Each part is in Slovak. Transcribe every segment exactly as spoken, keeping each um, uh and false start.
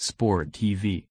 Sport T V.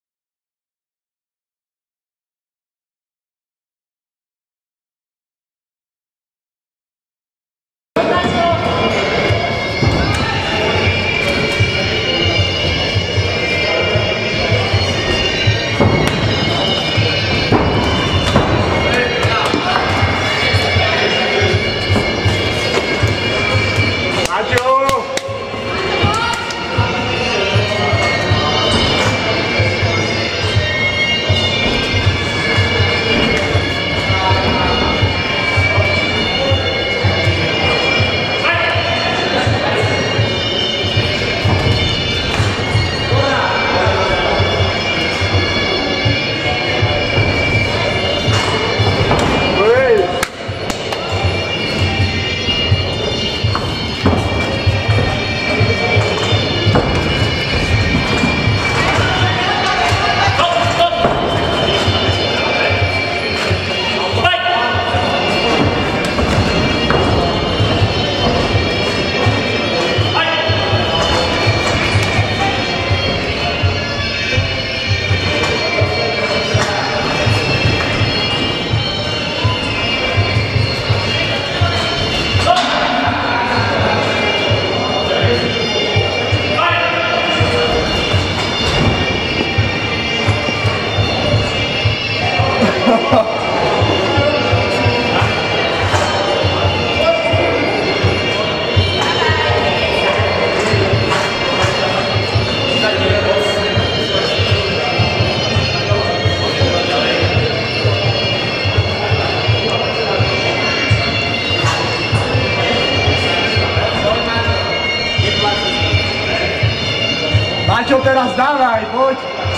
Maťo, teraz dávaj, poď!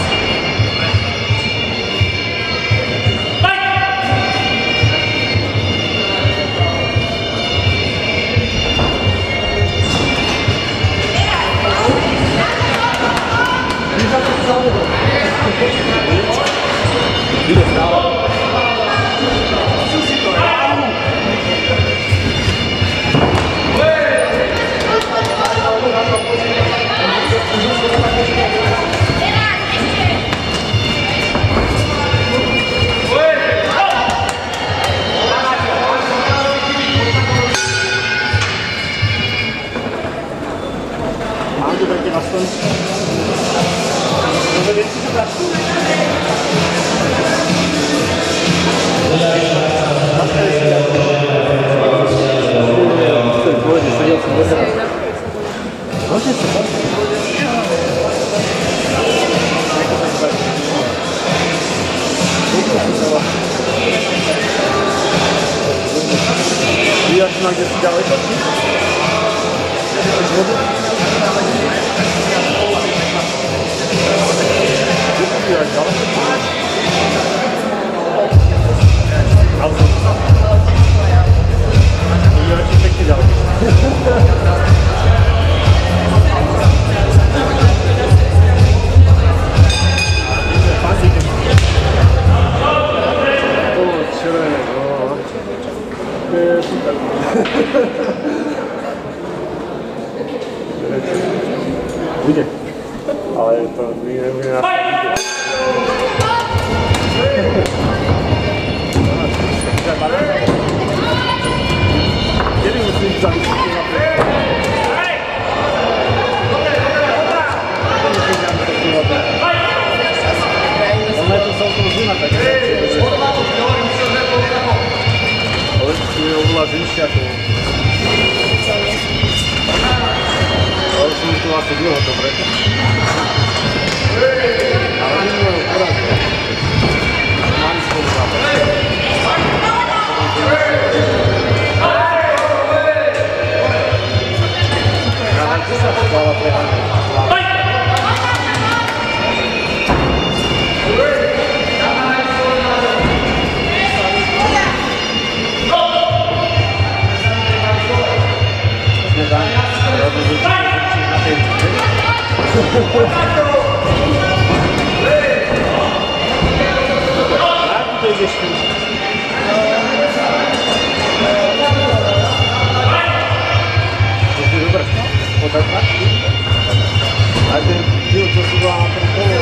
Widoczna, gdzie siedziałeś? Ujde, ale to nie je na kedy musím zavísiť na ona je to celkom zima, tak ale tu je oveľa zimšia to. Ale som tu asi dlho, dobre. Ale nie môžem poradne. Mali spolu zápas. Ale čo sa spáva prehľadne? to ideš tu. To je dobré. Podatka. A ten díl, čo si bola na tom kole,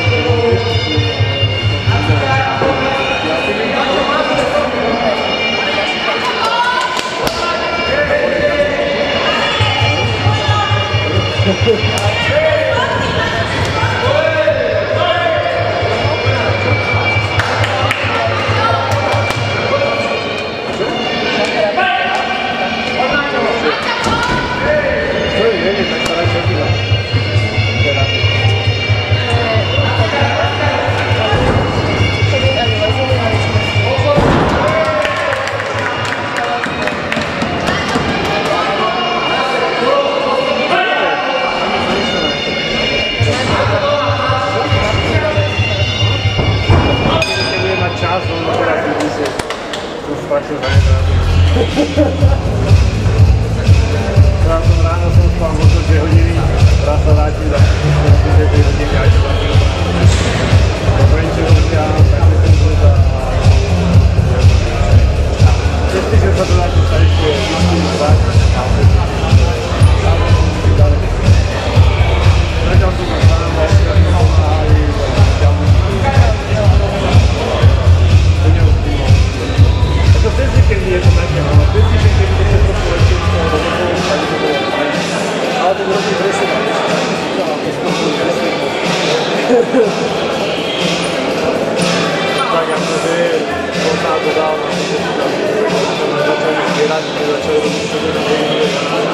Tak jak to je, on sa to dal na to, že začali zbierať, že začali robiť všetko na hodinu.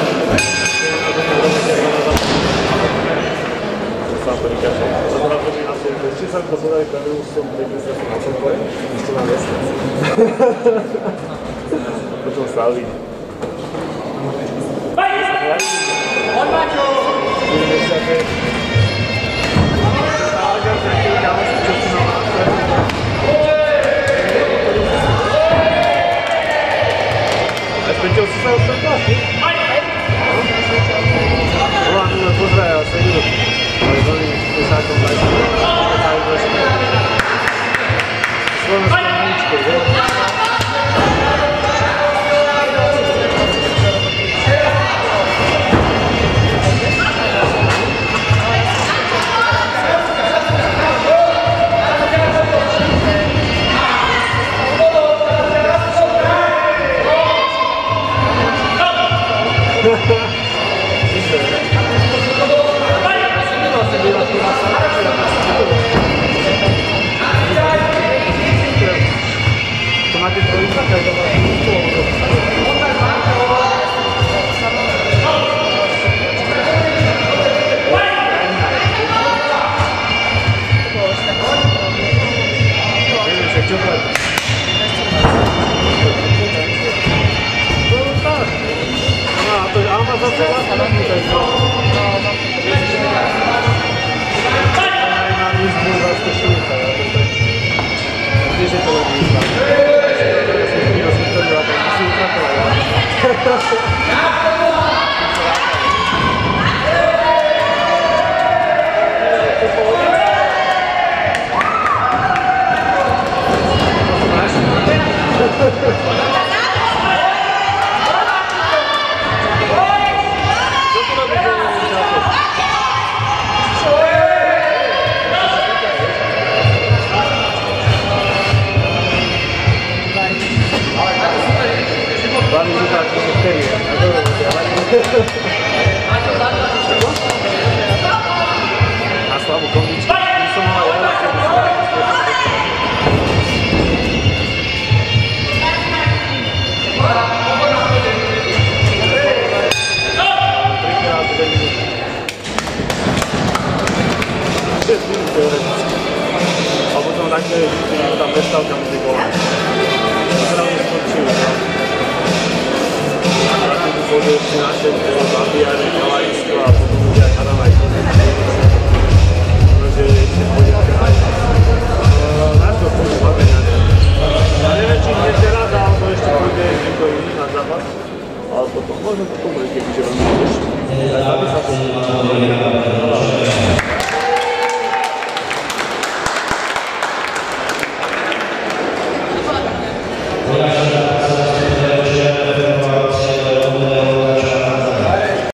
Sa to vykašal. A to na to by asi, ešte sa to podali pravil som päťdesiat na celkové, ešte na mesiac. Potom stáli. On Maťo! Aspeťou si sa odstretla? Volá, no me pozdraja, ja sa idú. Ale s oným pesákom dajte. Aj trošku. Slovenskou maničkou, že? To máte trojka, každá má a slabú kondičku. Som mal veľa trikrát dve minúty. šesť minút teoreticky. A potom takto je tam prestávka medzi golami. Zravne skončili. Pôjde ešte na všetko, zabíjanie, kalajsko a potom bude aj Adam aj konec. Takže ešte pôjde kraj. Náš to pôjde máme nejaké. A neviem, či nie teraz, alebo ešte pôjde niekto iný na zápas. Ale potom, možno potom bude, kebyže veľmi ešte. Tak aby sa to